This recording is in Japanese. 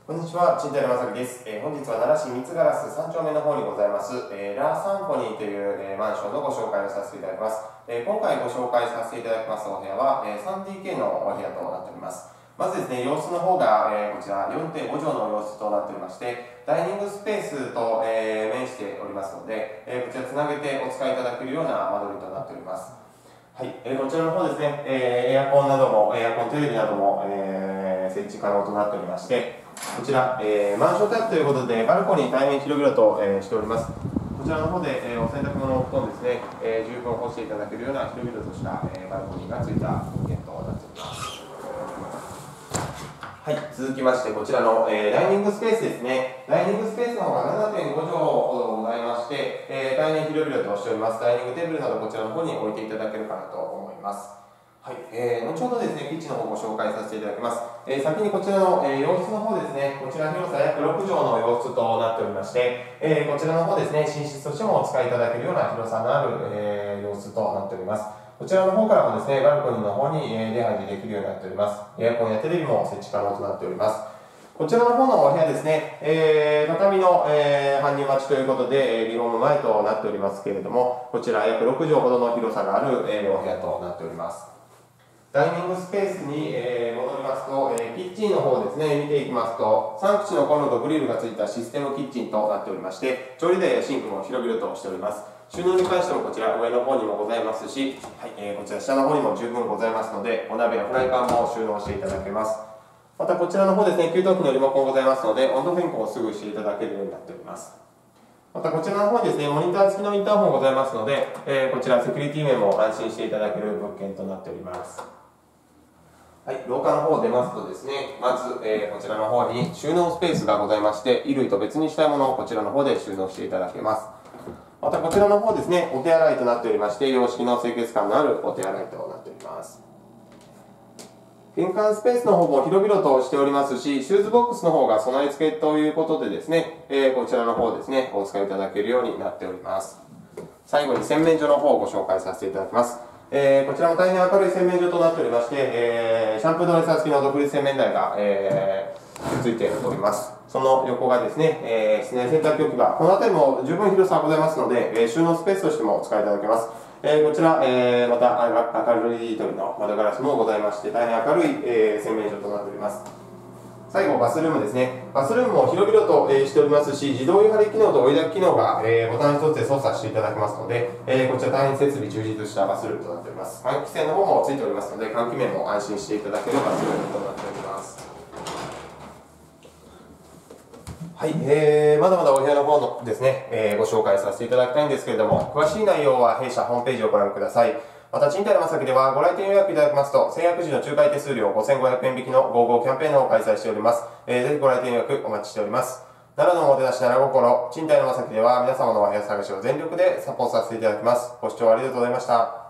こんにちは、賃貸のまさきです。本日は奈良市三ガラス3丁目の方にございます、ラーサンポニーという、マンションのご紹介をさせていただきます。今回ご紹介させていただきますお部屋は、3DK のお部屋となっております。まずですね、様子の方が、こちら 4.5 畳の様子となっておりまして、ダイニングスペースと、面しておりますので、こちらつなげてお使いいただけるような間取りとなっております。はい、こちらの方ですね、エアコンなども、エアコンテレビなども、設置可能となっておりまして、こちら、マンションタイプということで、バルコニー大変広々と、しております。こちらの方で、お洗濯物を布団ですね、十分干していただけるような広々とした、バルコニーがついた物件となっております。はい、続きまして、こちらの、ダイニングスペースですね。ダイニングスペースの方が 7.5 畳ほどございまして、大変広々としております。ダイニングテーブルなどこちらの方に置いていただけるかなと思います。はい、後ほどですね、キッチンの方をご紹介させていただきます。先にこちらの、洋室の方ですね、こちら広さ約6畳の洋室となっておりまして、こちらの方ですね、寝室としてもお使いいただけるような広さのある、洋室となっております。こちらの方からもですね、バルコニーの方に出入りできるようになっております。エアコンやテレビも設置可能となっております。こちらの方のお部屋ですね、畳の、搬入待ちということで、リフォーム前となっておりますけれども、こちら約6畳ほどの広さがある、お部屋となっております。ダイニングスペースに、戻りますと、キッチンの方ですね、見ていきますと、3口のコンロとグリルがついたシステムキッチンとなっておりまして、調理台やシンクも広々としております。収納に関してもこちら上の方にもございますし、はい、こちら下の方にも十分ございますので、お鍋やフライパンも収納していただけます。またこちらの方ですね、給湯器のリモコンございますので、温度変更をすぐしていただけるようになっております。またこちらの方にですね、モニター付きのインターホンございますので、こちらセキュリティ面も安心していただける物件となっております。はい、廊下の方を出ますとですね、まず、こちらの方に収納スペースがございまして、衣類と別にしたいものをこちらの方で収納していただけます。またこちらの方ですね、お手洗いとなっておりまして、洋式の清潔感のあるお手洗いとなっております。玄関スペースの方も広々としておりますし、シューズボックスの方が備え付けということでですね、こちらの方ですね、お使いいただけるようになっております。最後に洗面所の方をご紹介させていただきます。こちらも大変明るい洗面所となっておりまして、シャンプードレッサー付きの独立洗面台が、ついております。その横がですね、室内洗濯機置き場、この辺りも十分広さがございますので、収納スペースとしてもお使いいただけます。こちら、また明るい取りの窓ガラスもございまして、大変明るい、洗面所となっております。最後、バスルームですね。バスルームも広々と、しておりますし、自動湯張り機能と追い焚き機能が、ボタン一つで操作していただけますので、こちら大変設備充実したバスルームとなっております。換気扇の方もついておりますので、換気面も安心していただけるバスルームとなっております。はい、まだまだお部屋の方のですね、ご紹介させていただきたいんですけれども、詳しい内容は弊社ホームページをご覧ください。また、賃貸のまさきでは、ご来店予約いただきますと、先約時の仲介手数料5500円引きの55キャンペーンの方を開催しております。ぜひご来店予約お待ちしております。奈良のおもてなし奈良心、賃貸のまさきでは、皆様のお部屋探しを全力でサポートさせていただきます。ご視聴ありがとうございました。